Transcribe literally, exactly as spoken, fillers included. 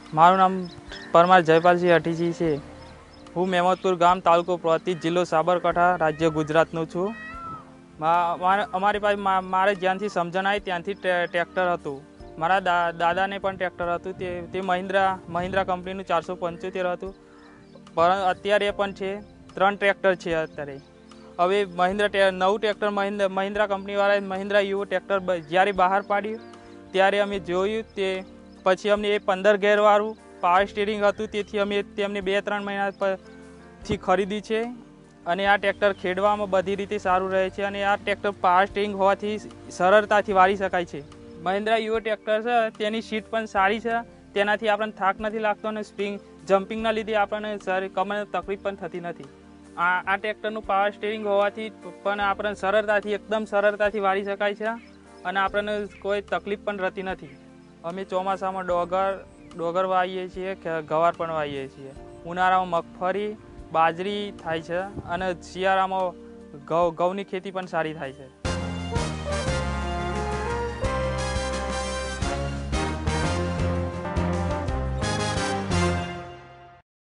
મારું નામ પરમાર જયપાલસિંહ અઠીજી છે। હું મેમતપુર ગામ તાલુકો પ્રાંતિજ જિલ્લો સાબરકાંઠા રાજ્ય ગુજરાતનું છું। અમારી પાસે મારે જ્યાંથી સમજણ આવી ત્યાંથી ટ્રેક્ટર હતું। મારા દાદાને પણ ટ્રેક્ટર હતું, તે તે મહિન્દ્રા મહિન્દ્રા કંપનીનું ચારસો પંચોતેર હતું, પણ અત્યારે પણ છે, ત્રણ ટ્રેક્ટર છે અત્યારે। હવે મહિન્દ્રા નવું ટ્રેક્ટર મહિન્દ્રા મહિન્દ્રા કંપનીવાળાએ મહિન્દ્રા યુવો ટ્રેક્ટર જ્યારે બહાર પાડ્યું ત્યારે અમે જોયું, તે પછી અમને એ પંદર ગેરવાળું પાવર સ્ટીરિંગ હતું, તેથી અમે તેમને બે ત્રણ મહિના પછી ખરીદી છે। અને આ ટ્રેક્ટર ખેડવામાં બધી રીતે સારું રહે છે અને આ ટ્રેક્ટર પાવર સ્ટીરિંગ હોવાથી સરળતાથી વાળી શકાય છે। મહિન્દ્રા યુવો ટ્રેક્ટર છે તેની સીટ પણ સારી છે, તેનાથી આપણને થાક નથી લાગતો અને સ્પ્રિંગ જમ્પિંગના લીધે આપણને સારી કમર તકલીફ પણ થતી નથી। આ આ ટ્રેક્ટરનું પાવર સ્ટીરિંગ હોવાથી પણ આપણને સરળતાથી એકદમ સરળતાથી વાળી શકાય છે અને આપણને કોઈ તકલીફ પણ રહેતી નથી। અમે ચોમાસામાં ડોગર ડોગર વાવીએ છીએ, ગવાર પણ વાવીએ છીએ। ઉનાળામાં મગફળી બાજરી થાય છે અને શિયાળામાં ઘઉં ઘઉંની ખેતી પણ સારી થાય છે।